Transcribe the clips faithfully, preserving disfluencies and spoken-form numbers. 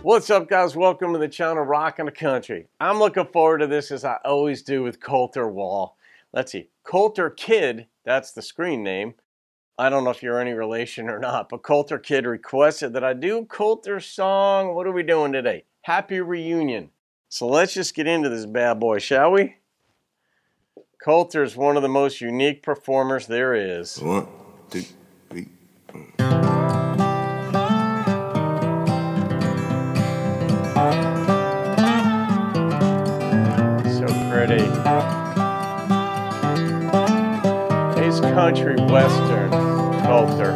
What's up, guys? Welcome to the channel Rockin' the Country. I'm looking forward to this as I always do with Colter Wall. Let's see, Colter Kid, that's the screen name. I don't know if you're any relation or not, but Colter Kid requested that I do Colter's song. What are we doing today? Happy Reunion. So let's just get into this bad boy, shall we? Colter is one of the most unique performers there is. One, two, three. So pretty. He's country western, Colter.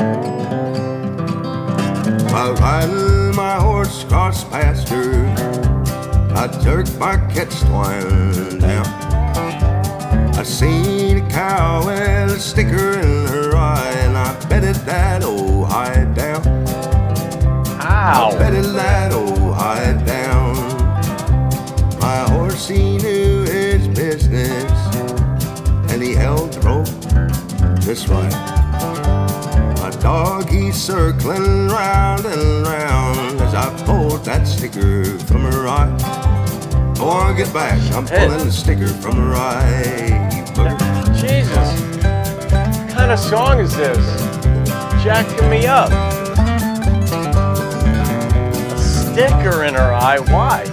While riding my horse across pasture, I jerked my catch twine down. I seen a cow with a sticker in her eye, and I betted that old hide down. Ow! I betted that old hide down. My horse, he knew his business, and he held the rope just right. My dog, he's circling round and round as I pulled that sticker from her eye. Before I get back, I'm pulling the sticker from her eye. Jesus, what kind of song is this? Jacking me up. A sticker in her eye, why?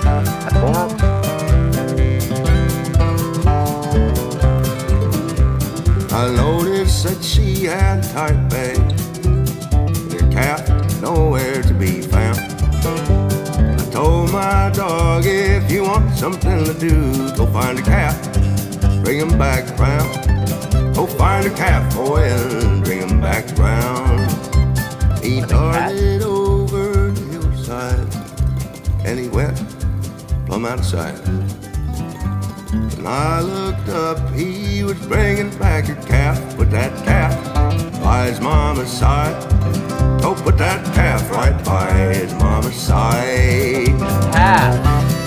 I noticed that she had a tight bag, her calf nowhere to be found. I told my dog, if you want something to do, go find a calf, bring him back round. Go find a calf, boy, and bring him back round. He darted over the hillside, and he went plumb out of sight. When I looked up, he was bringing back a calf. Put that calf by his mama's side. Oh, put that calf right by his mama's side. Calf.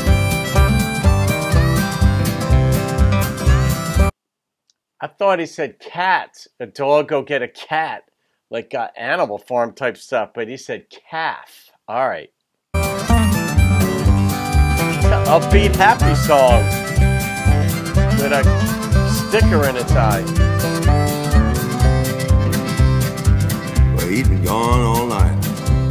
I thought he said cats. A dog go get a cat, like uh, Animal Farm type stuff, but he said calf. All right. It's an upbeat, happy song with a sticker in its eye. Well, he'd been gone all night.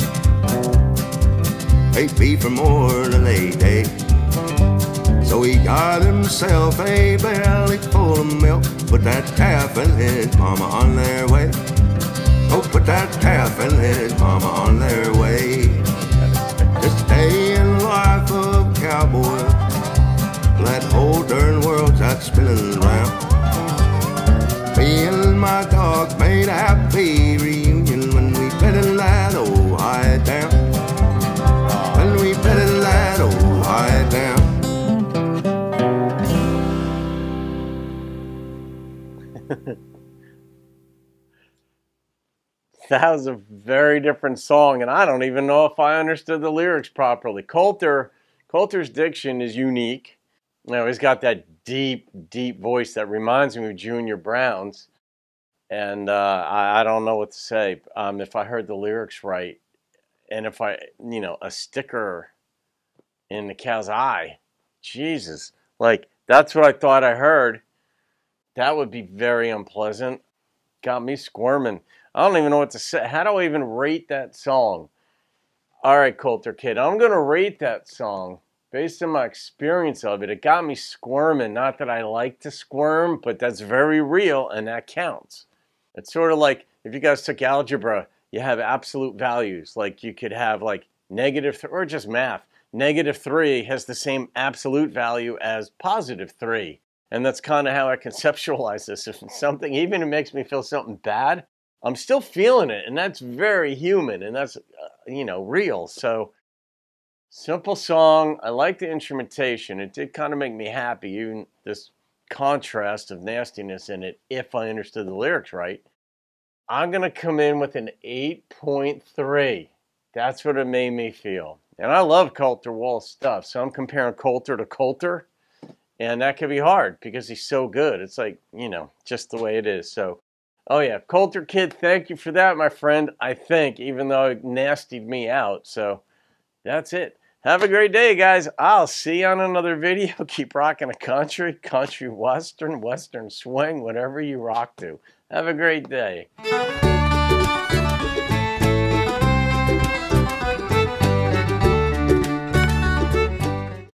Ate beef for more than eight days. So he got himself a belly full of milk. Put that calf and his mama on their way. Oh, put that calf and his mama on their way. This day in the life of a cowboy, that whole darn world's out spinning around. Me and my dog made a happy reunion when we bedded that old hide down. When we bedded that old hide down. That was a very different song, and I don't even know if I understood the lyrics properly. Colter, Colter's diction is unique. You know, he's got that deep, deep voice that reminds me of Junior Brown's, and uh, I, I don't know what to say. Um, if I heard the lyrics right, and if I, you know, a sticker in the cow's eye, Jesus, like that's what I thought I heard. That would be very unpleasant. Got me squirming. I don't even know what to say. How do I even rate that song? All right, Colter Kid, I'm going to rate that song based on my experience of it. It got me squirming. Not that I like to squirm, but that's very real, and that counts. It's sort of like if you guys took algebra, you have absolute values. Like you could have like negative, th or just math. Negative three has the same absolute value as positive three. And that's kind of how I conceptualize this. If it's something, even if it makes me feel something bad, I'm still feeling it, and that's very human, and that's, uh, you know, real. So, simple song. I like the instrumentation. It did kind of make me happy, even this contrast of nastiness in it, if I understood the lyrics right. I'm going to come in with an eight point three. That's what it made me feel. And I love Colter Wall's stuff, so I'm comparing Colter to Colter, and that can be hard because he's so good. It's like, you know, just the way it is. So, oh yeah, Colter Kid, thank you for that, my friend. I think, even though it nastied me out. So that's it. Have a great day, guys. I'll see you on another video. Keep rocking a country, country western, western swing, whatever you rock to. Have a great day.